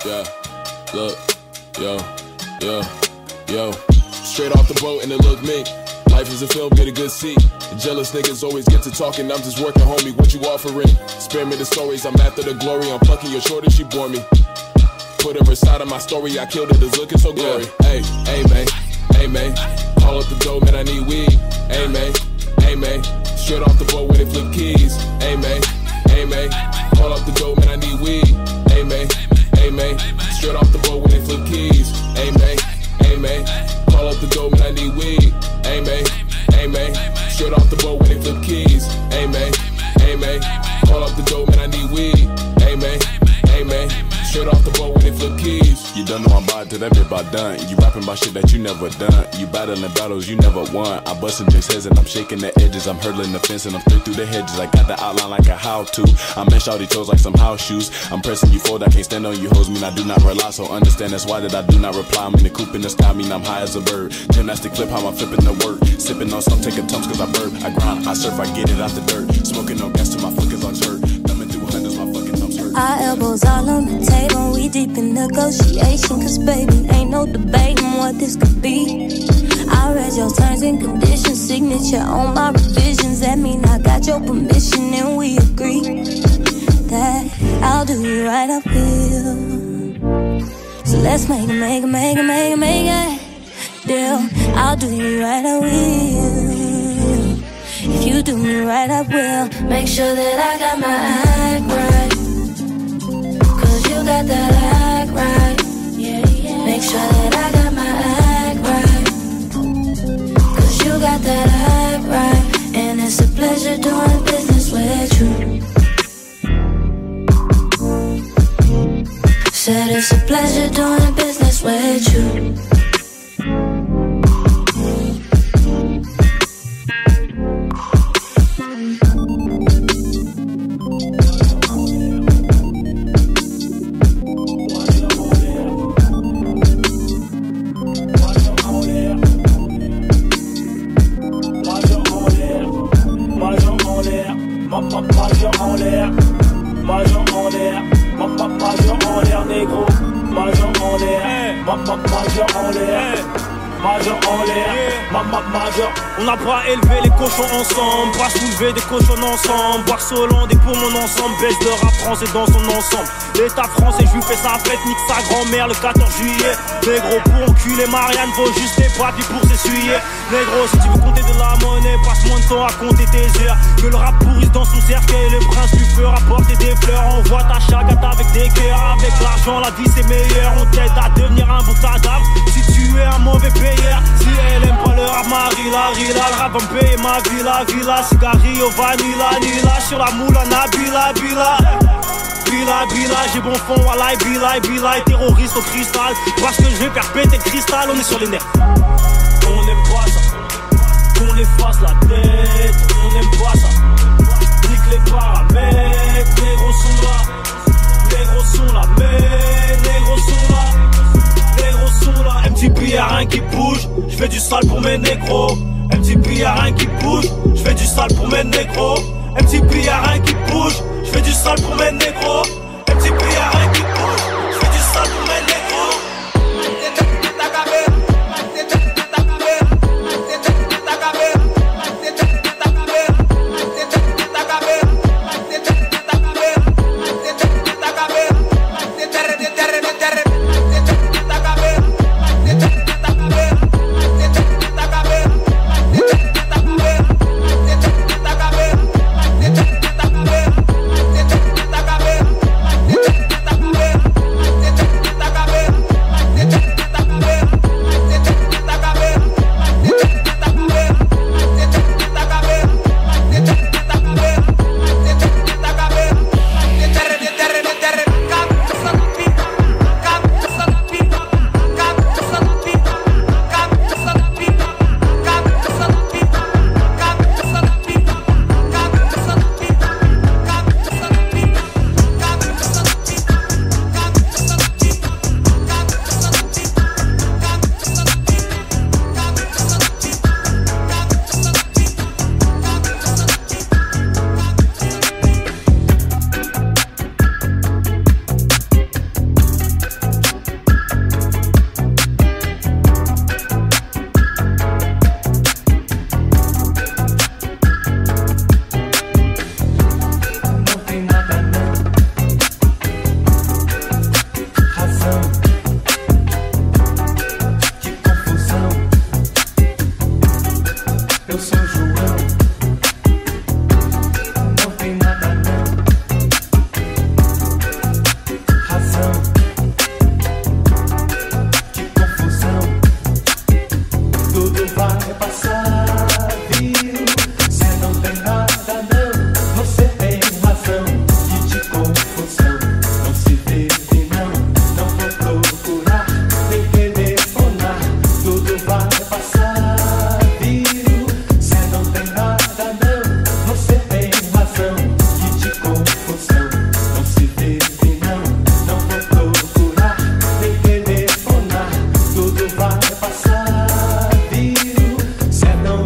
Yeah, look, yo. Straight off the boat and it look me. Life is a film, get a good seat. The jealous niggas always get to talking. I'm just working, homie, what you offering? Spare me the stories, I'm after the glory. I'm fucking your shorty, she bore me. Put her inside of my story, I killed it, it's looking so glory. Hey, man, call up the dough, man, I need weed. Hey, man, straight off the boat where they flip keys. Hey, man, call up the dough, man, I need weed. Hey, man, straight off the boat where they flip keys. Hey, man, call up the dough, man, I need weed. Hey, man, straight off the boat where they flip keys. Hey, man, call up the dough, man, I need weed. Hey, man, straight off the boat where they flip keys. You don't know I'm about to that bit about done. You rapping about shit that you never done. You battling battles you never won. I'm busting just heads and I'm shaking the edges. I'm hurdling the fence and I'm straight through the hedges. I got the outline like a how-to. I'm in shawty toes like some house shoes. I'm pressing you forward, I can't stand on you hoes. Mean I do not rely, so understand that's why that I do not reply. I'm in the coop in the sky, mean I'm high as a bird. Gymnastic flip, how I'm flipping the work. Sipping on some, taking tums cause I burp. I grind, I surf, I get it out the dirt. Smoking no gas till my fucking lungs hurt. Thumbing through hundreds, my fucking thumbs hurt. Our elbows all on the table, we deep in negotiation. Cause baby, ain't no debating what this could be. I read your terms and conditions, signature on my revisions. That mean I got your permission and we agree that I'll do you right, I will. So let's make it deal. I'll do you right, I will. If you do me right, I will. Make sure that I got my act right, cause you got that act right. Make sure that I got my act right, cause you got that act right. And it's a pleasure doing business with you. Said it's a pleasure doing business with you. On n'a pas élevé les cochons ensemble, pas soulevé des cochons ensemble. Boire Solon des poumons ensemble, baisse de rap français dans son ensemble. L'État français juif fait sa fête, nique sa grand-mère le 14 juillet. Négro pour enculer Marianne, vaut juste des papiers pour s'essuyer. Négro si tu veux compter de la monnaie, passe moins de temps à compter tes heures. Que le rap pourrisse dans son cercueil, le prince lui fera porter des fleurs. Envoie ta chagate avec des cœurs, avec l'argent la vie c'est meilleur. On t'aide à devenir un bon cadavre si tu es un mauvais payeur. Si elle aime pas le rap, Marila, le rap va me payer ma villa, cigarillo, vanilla, nila, sur la moula, nabila, bila, j'ai bon fond, walai, bila, terroriste au cristal, parce que je vais faire péter le cristal, on est sur les nerfs. On aime pas ça, qu'on efface la tête, on aime pas ça, nique les paramètres, négros sont là, mais négros sont là, MTP y'a rien qui bouge, je fais du sale pour mes négros. MTP y'a rien qui bouge, je fais du sale pour mes négros. MTP y'a rien qui bouge, je fais du sale pour mes négros. MTP y'a rien qui bouge, je fais du sale pour mes négros. Cê não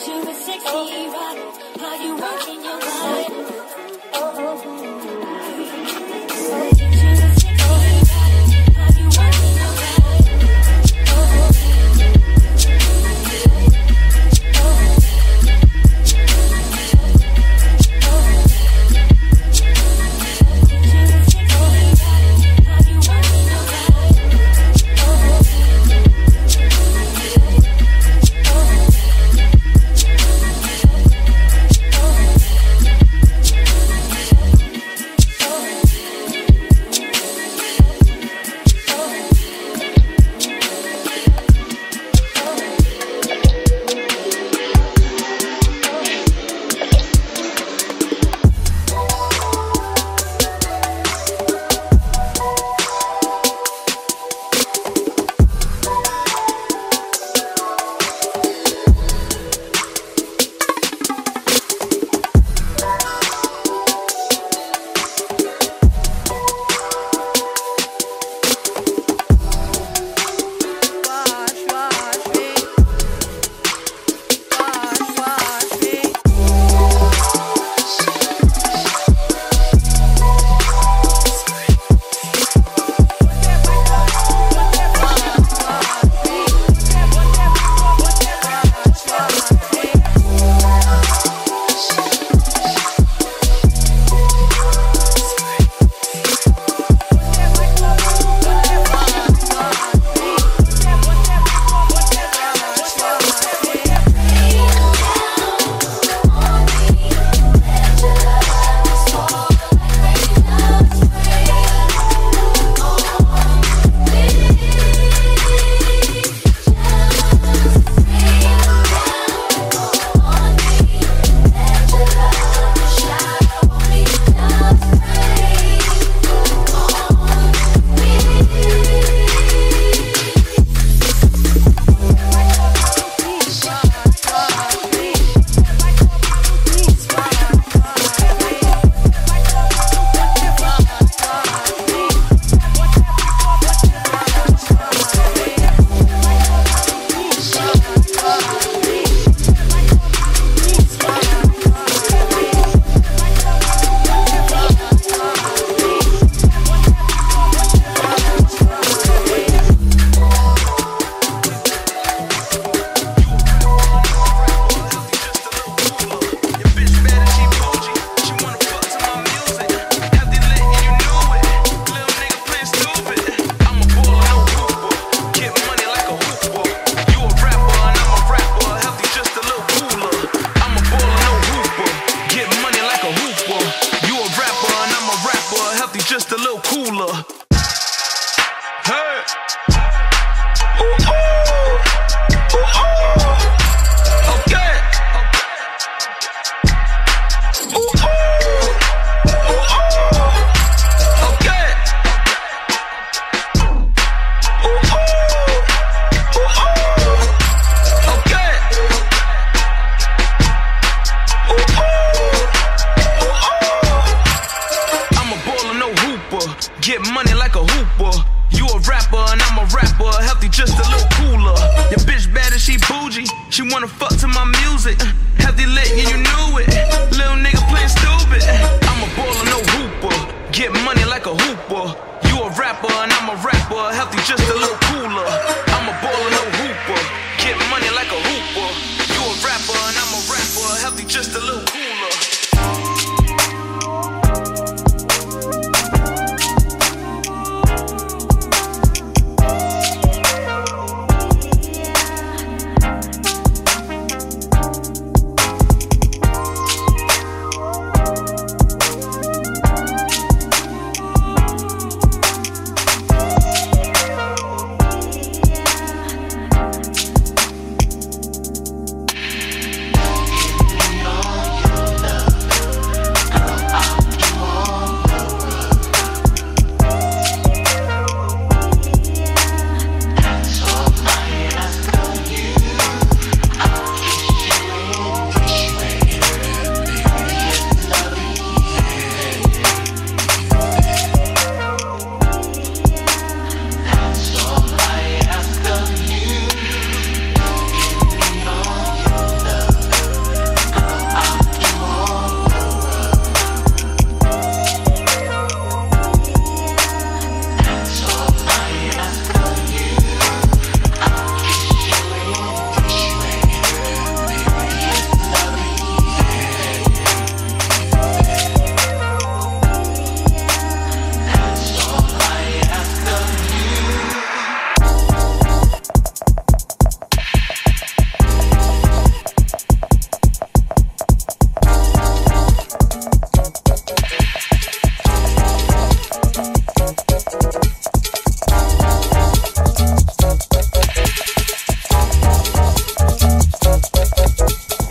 She wanna fuck to my music. Healthy lit, yeah, you knew it. Little nigga playing stupid. I'm a baller, no hooper. Get money like a hooper. You a rapper and I'm a rapper. Healthy, just a little cooler. I'm a baller, no hooper. Get money like a hooper. You a rapper and I'm a rapper. Healthy, just a little cooler.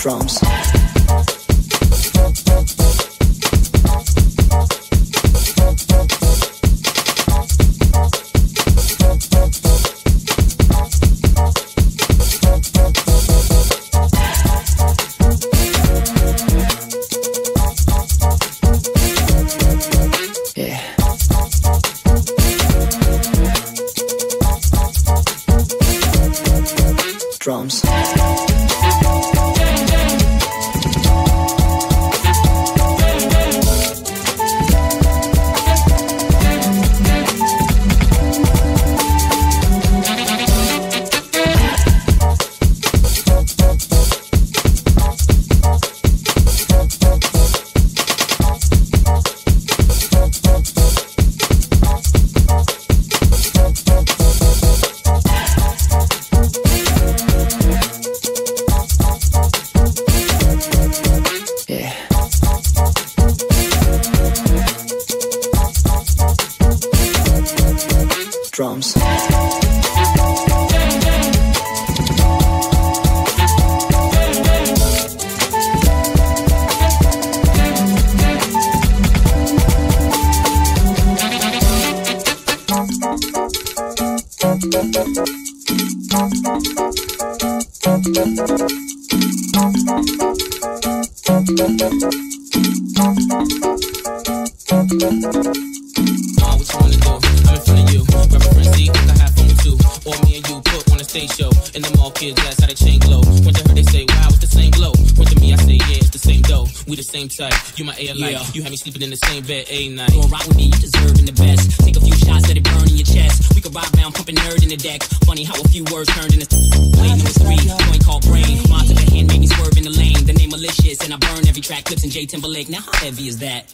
Drums. Drums. Drums. Show and them all kids, that's how they chain glow. Went to her, they say, wow, it's the same glow. Went to me, I say, yeah, it's the same dough. We the same type, you my air light. You had me sleeping in the same bed, a night. Go rock with me, you deserving the best. Take a few shots, let it burn in your chest. We could ride around, pumping nerd in the deck. Funny how a few words turned into lane number 3, joint called brain. Mom took a hand, made me swerve in the lane. The name malicious, and I burn every track. Clips in J Timberlake. Now how heavy is that?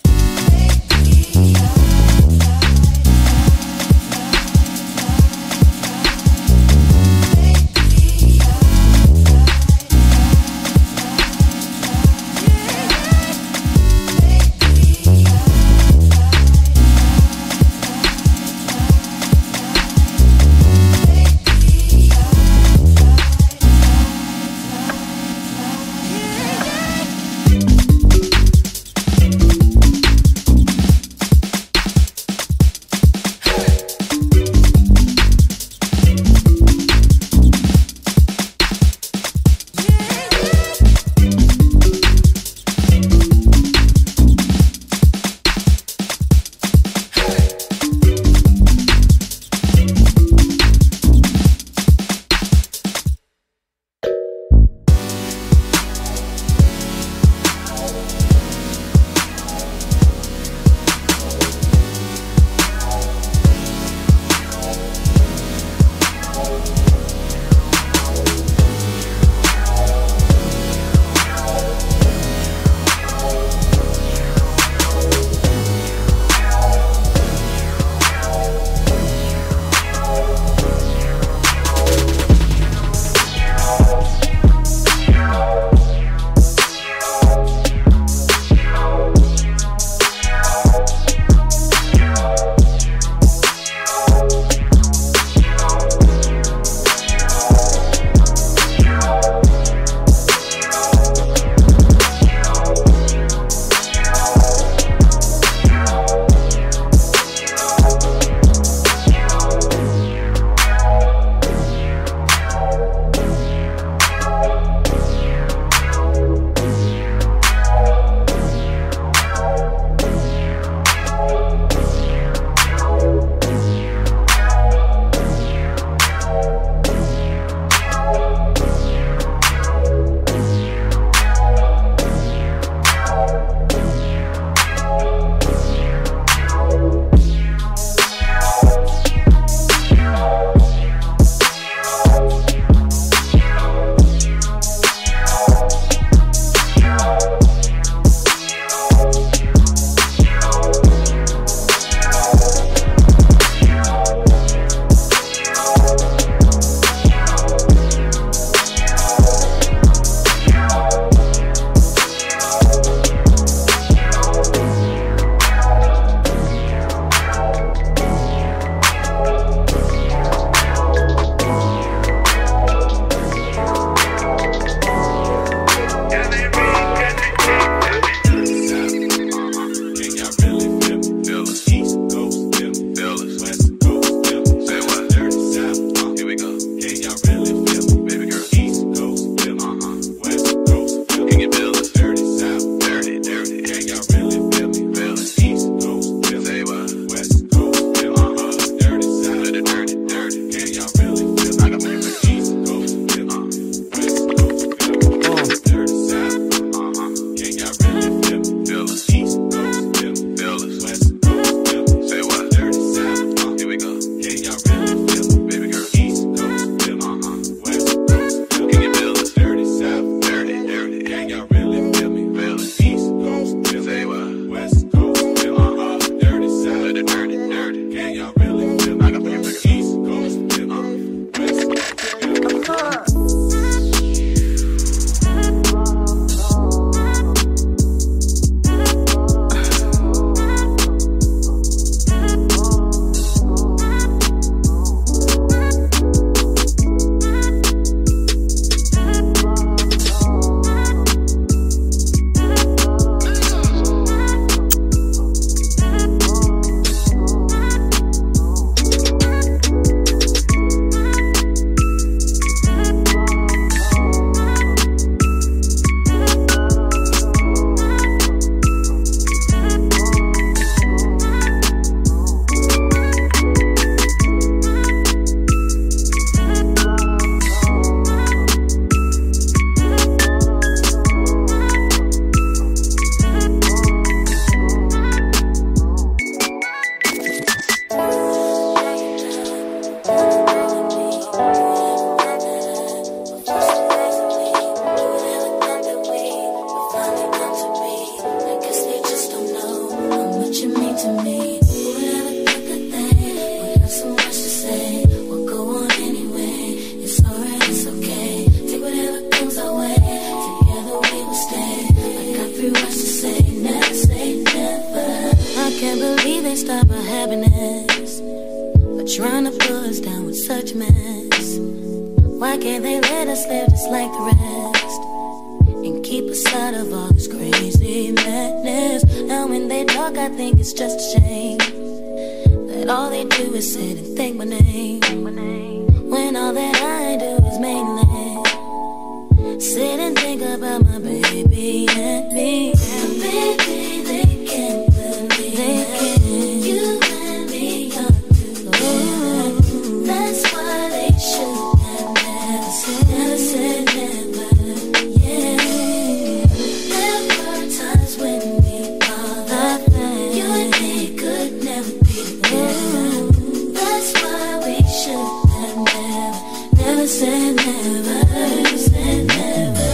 stop our happiness, but trying to pull us down with such mess. Why can't they let us live just like the rest and keep us out of all this crazy madness? Now when they talk, I think it's just a shame that all they do is sit and think my name, when all that I do is mainly sit and think about my baby and me. And baby, they can't believe that you and me are together. That's why they should have never said never. Yeah, there were times when we thought that you and me could never be together. That's why we should have never said never. Said never.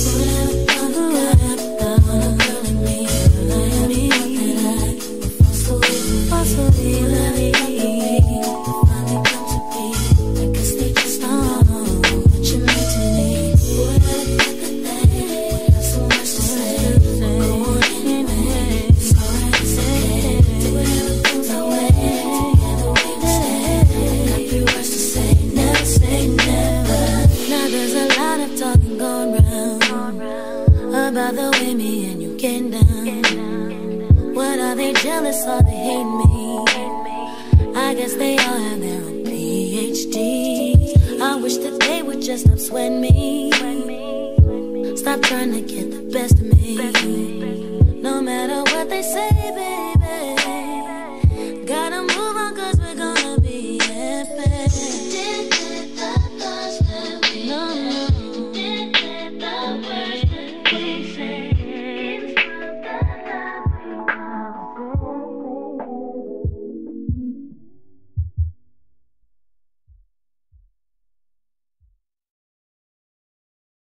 About the way me and you get down. What are they jealous or they hate me? I guess they all have their own PhD. I wish that they would just stop sweating me. Stop trying to get the best of me. No matter what they say, baby,